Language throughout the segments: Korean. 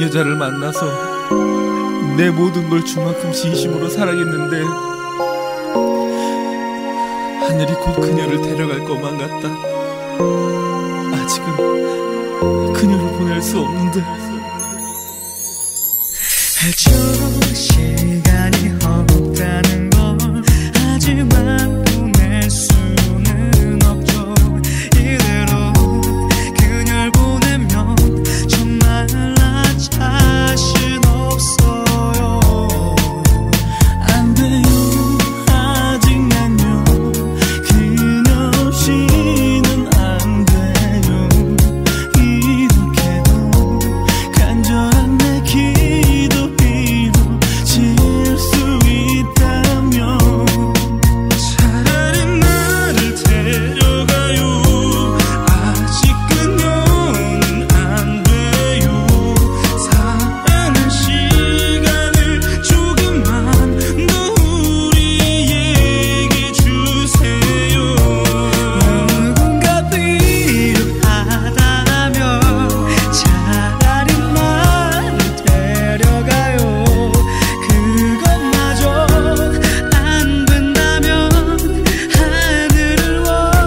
여자를 만나서 내 모든 걸 줄 만큼 진심으로 사랑했는데 하늘이 곧 그녀를 데려갈 것만 같다. 아직은 그녀를 보낼 수 없는데. 해처럼 시간이 없다는 걸 하지만 보낼 수는 없죠. 이대로 그녀를 보내면 정말 나 자신 없어요. 안 돼요, 아직 난요. 그녀 없이는 안 돼요. 이렇게도 간절한 내 기도 이루어질 수 있다면 차라리 나를 데려가요. 아직 그녀는 안 돼요. 사랑할 시간을 조금만 더 우리에게 주세요. 누군가 필요하다면 차라리 나를 데려가요. 그것마저 안 된다면 하늘을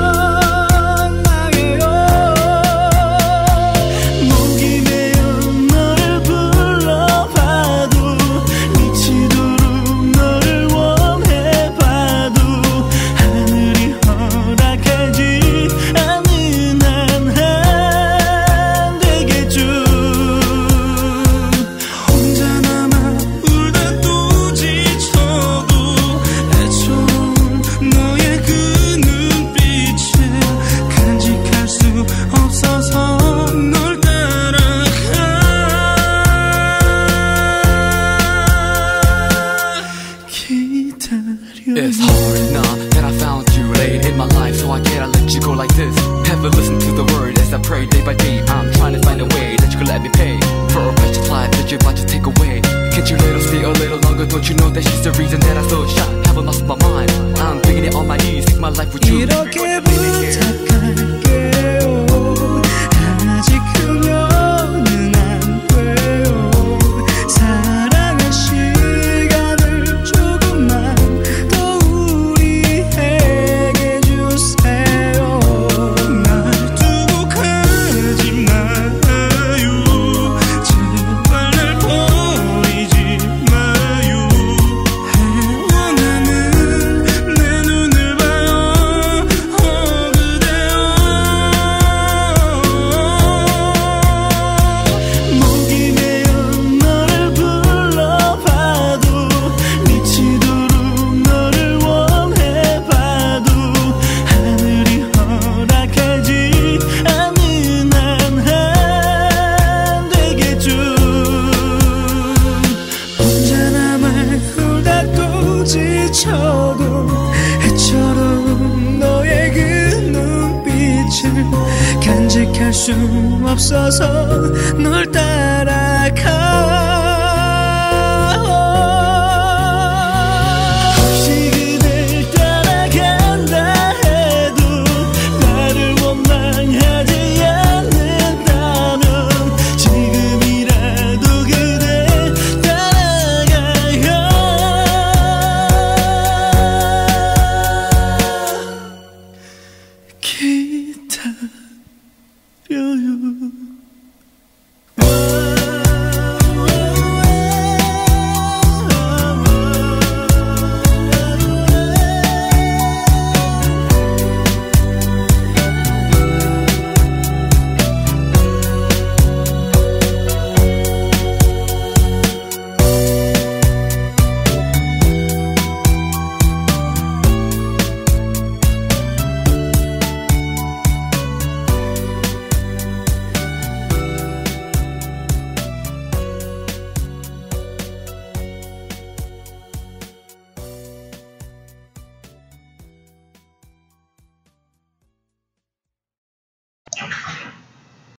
원망해요. 목이 메어 너를 불러봐도 미치도록 너를 원해봐도 하늘이 허락하지 않는 한 안 되겠죠. 혼자 남아 울다 또 지쳐도 애처로운 너의 그 눈빛을 간직할 수 없어서 널 따라가. 기다려. It's hard now that I found you late in my life, so I can't let you go like this. Haven't listened to the word as I pray day by day. I'm trying to find a way that you could let me pay for a precious life that you're about to take away. Can't you let her stay a little longer? Don't you know that she's the reason that I so shot? Haven't lost my mind. I'm begging it on my knees. Take my life with you. 이렇게 부탁할게요. 아직 그녀는 안 돼요. 사랑할 시간을 조금만 더 우리에게 주세요. 날 두고 가지 마요. 제발 날 버리지 마요. 원하는 내 눈을 봐요. 그대여. 목이 메어 너를 불러봐도 미치도록 너를 원해봐도 하늘이 허락하지 않는 한 안 되겠죠. 혼자 남아 울다 또 지쳐도 해처럼 너의 그 눈빛을 간직할 수 없어서 널 따라가.